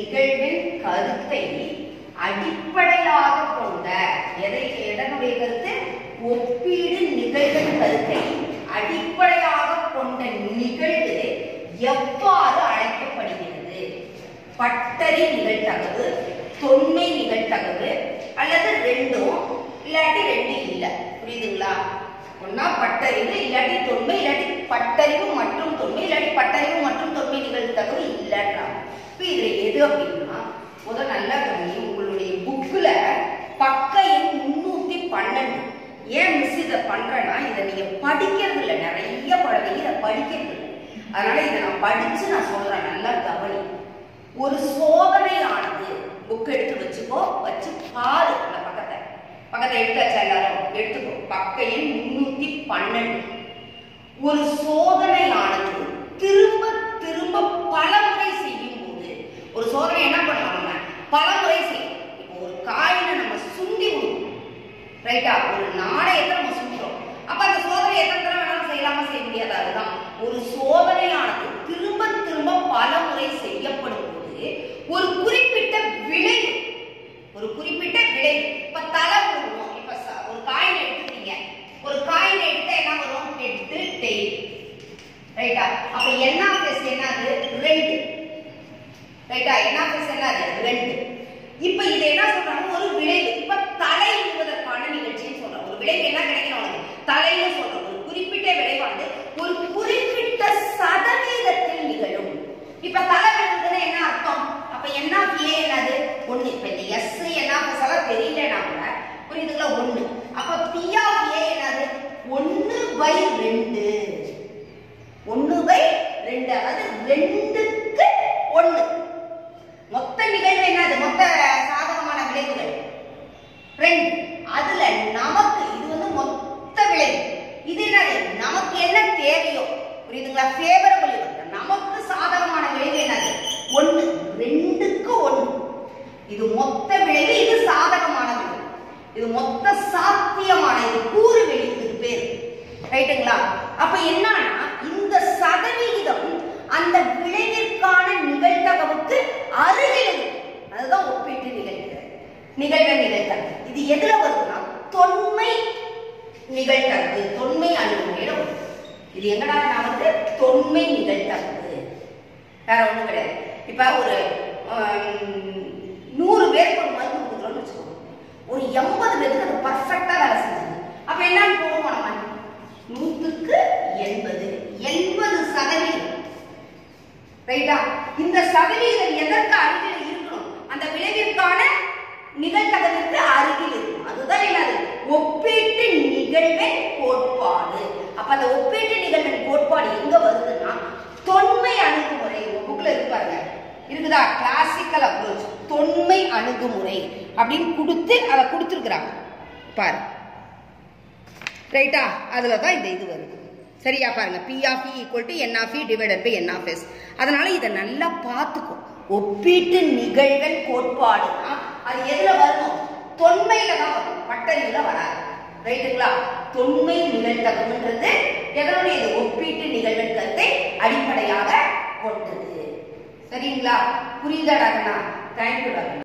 நிகழ்வின் கருத்தை அடிப்படையாக கொண்ட எதனுடைய கருத்து? ஒப்பீடு நிகழ்வின் கருத்தை அடிப்படையாக கொண்ட நிகழ்வு எவ்வாறு அழைக்கப்படுகிறது? பட்டறி நிகழ்தகவு, தொன்மை நிகழ்தகவு, அல்லது ரெண்டும், இல்லாட்டி ரெண்டு இல்ல. புரியுதுங்களா? ஒன்னா பட்டறிவு, இல்லாட்டி தொன்மை, இல்லாட்டி பட்டறிவு மற்றும் தொன்மை, இல்லாட்டி பட்டறிவு மற்றும் தொன்மை நிகழ்தகவு இல்லன்றாங்க. இப்ப இதுல எது அப்படின்னா, முதல் நல்லா கவனிங்க. உங்களுடைய புக்ல பக்க எண் 312. ஏன் மிஸ் இதை பண்றேன்னா, இதை நீங்க படிக்கிறது இல்லை, நிறைய பழகி இதை படிக்கிறது இல்லை. அதனால இதை நான் படிச்சு நான் சொல்றேன், நல்லா கவனி. ஒரு சோதனையானது, புக் எடுத்து வச்சுக்கோ, வச்சு பாரு. அந்த பக்கத்தை எடுத்தாச்சா? எல்லாரும் எடுத்துக்கோ. பக்க எண் 312. ஒரு சோதனையானது திரும்ப திரும்ப பலமுறை செய்யும் போது, ஒரு சோதனை என்ன பண்ணுவாங்க? பலமுறை செய்யும். இப்போ ஒரு காயினை நம்ம சுண்டி விடுவோம், ரைட்டா? ஒரு நாணயத்தை நம்ம சுண்டுறோம். அப்ப அந்த சோதனை எத்தனை தடவை வேணாலும் செய்யலாமா? செய்ய முடியாது. அதுதான் ஒரு சோதனையானது திரும்ப திரும்ப பலமுறை செய்யப்படும் போது ஒரு குறிப்பிட்ட விளைவு, இப்ப தலை விடுவோம். இப்ப ஒரு காயின் எடுத்துட்டீங்க, ஒரு காயின் எடுத்தா என்ன வரும்? ஹெட், டெயில், ரைட்டா? அப்ப n ஆஃப் s என்னது? 2, ரைட்டா? n ஆஃப் s என்னது? 2. இப்ப இது என்ன சொல்றாங்க? ஒரு விளைவு. இப்ப தலை விடுவதற்கான நிகழ்ச்சின்னு சொல்றோம். ஒரு விளைவு என்ன கிடைக்கும்? தலைன்னு சொல்றோம். ஒரு குறிப்பிட்ட விளைவானது ஒரு குறிப்பிட்ட சதவீதத்தில் நிகழும். இப்ப தலை விடுவதுன்னா என்ன அர்த்தம்? அப்ப n ஆஃப் a என்னது? 1. இப்ப இந்த s n ஆஃப் s எல்லாம் தெரியலனா கூட புரியுதுங்களா? 1. அப்ப p ஆஃப் a என்னது? 1/2. 1/2, அதாவது 2க்கு 1. மொத்த நிகழ்வு என்னது? மொத்த சாதகமான விளைவுகள் 2. அதுல நமக்கு இது வந்து மொத்த விளைவு. இது என்னது? நமக்கு என்ன தேவையோ, புரியுதுங்களா? ஃபேவரபிள் இருக்கு. நமக்கு சாதகமான விளைவு என்னது? 1. 2க்கு 1. இது மொத்த விளைவு, இது சாதகமான விளைவு, இது மொத்த சாத்தியமான, இது கூறு விளைவுக்கு பேர், ரைட்டுங்களா? அப்ப என்னன்னா, இந்த சதவிகிதம் அந்த விளைவிற்கான நிகழ்தகவுக்கு அருகில், அதுதான் ஒப்பீட்டு நிகழ்தகவு. இது எதுல வருதுன்னா தொன்மை நிகழ்தகவு, தொன்மை அணுகுமுறையில வரும். இது எங்கடா வந்து தொன்மை நிகழ்தகவு, வேற ஒண்ணும் கிடையாது. இப்ப ஒரு 100 பேருக்கு ஒரு மருந்து கொடுக்குறோம்னு வச்சுக்கோங்க. ஒரு 80 பேருக்கு அது பர்ஃபெக்டா வேலை செஞ்சது. அப்ப என்னன்னு போடுவோம் நம்ம? 100க்கு 80, 80%, ரைட்டா? இந்த சதவீதம் எதற்கு அருகில் இருக்கணும்? அந்த விளைவிற்கான நிகழ்தகவிற்கு அருகில் இருக்கும். அதுதான் என்னது? ஒப்பீட்டு நிகழ்வின் கோட்பாடு. அப்ப அந்த ஒப்பீட்டு நிகழ்வின் கோட்பாடு எங்க வருதுன்னா, தொன்மை அணுகுமுறை. புக்ல இருப்பாருங்க, இருக்குதா? கிளாசிக்கல் அப்ரோச், தொன்மை அணுகுமுறை அப்படின்னு கொடுத்து அதை கொடுத்துருக்குறாங்க பாரு, ரைட்டா? அதுலதான் இந்த இது வருது. சரியா? பாருங்க, P of E equal to N of E divided by N of S. அதனால இதை நல்லா பார்த்துக்கும். ஒப்பீட்டு நிகழ்வின் கோட்பாடுனா அது எதுல வரணும்? தொன்மையில தான் வரும், பட்டறிவுல வராது, ரைட்டுங்களா? தொன்மை நிகழ்தகவுன்றது எதனுடைய? ஒப்பீட்டு நிகழ்வின் கருத்தை அடிப்படையாக கொண்டது. சரிங்களா? புரியுதாடா? தேங்க்யூ.